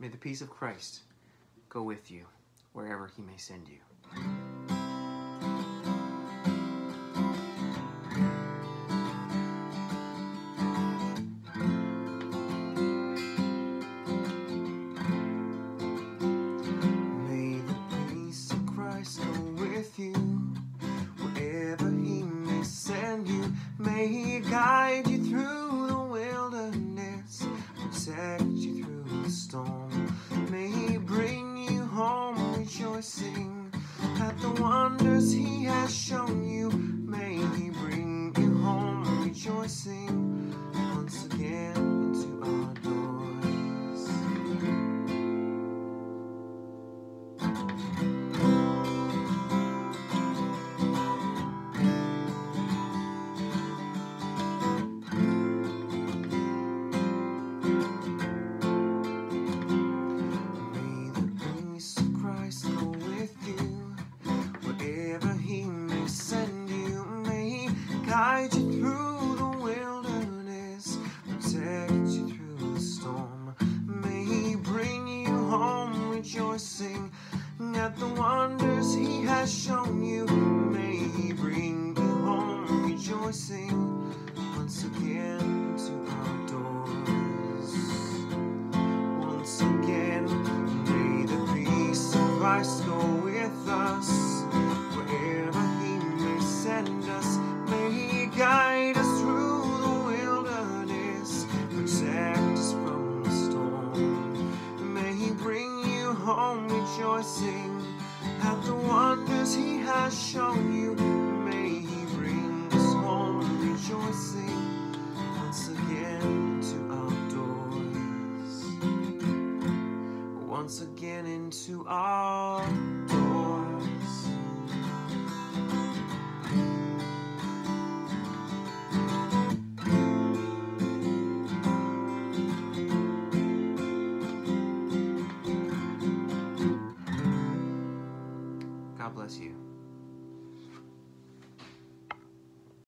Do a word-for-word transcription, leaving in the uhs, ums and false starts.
May the peace of Christ go with you wherever he may send you. May the peace of Christ go with you wherever he may send you. May he guide you through the wilderness, protect you through the storm. May he bring you home rejoicing at the wonders he has shown you. May he bring you home rejoicing once again into our doors. May the peace of Christ go with you wherever he may send you. May he guide you through the wilderness, protect you through the storm. May he bring you home rejoicing at the wonders he has shown you. May he bring you home rejoicing once again to our doors. Once again, may the peace of Christ go with us wherever he may send us. May he guide us through the wilderness, protect us from the storm. May he bring you home rejoicing at the wonders he has shown you. May he bring us home rejoicing once again to our doors. Once again into our doors. God bless you.